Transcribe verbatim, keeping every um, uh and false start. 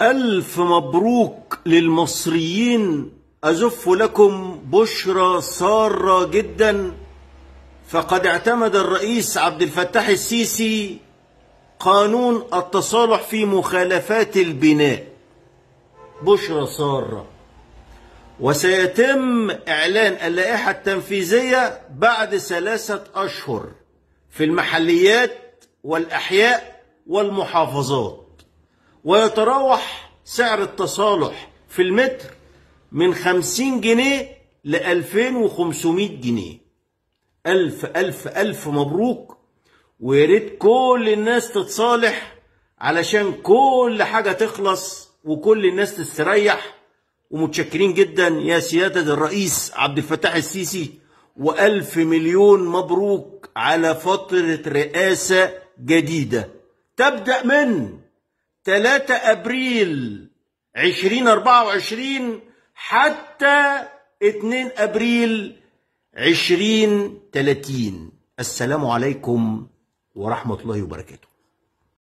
ألف مبروك للمصريين. أزف لكم بشرى سارة جدا، فقد اعتمد الرئيس عبد الفتاح السيسي قانون التصالح في مخالفات البناء. بشرى سارة. وسيتم إعلان اللائحة التنفيذية بعد ثلاثة أشهر في المحليات والأحياء والمحافظات، ويتراوح سعر التصالح في المتر من خمسين جنيه ل ألفين وخمسمائة جنيه. ألف ألف ألف مبروك، وياريت كل الناس تتصالح علشان كل حاجة تخلص وكل الناس تستريح. ومتشكرين جدا يا سيادة الرئيس عبد الفتاح السيسي، وألف مليون مبروك على فترة رئاسة جديدة تبدأ من ثلاثة أبريل ألفين وأربعة وعشرين حتى اثنين أبريل ألفين وثلاثين. السلام عليكم ورحمة الله وبركاته.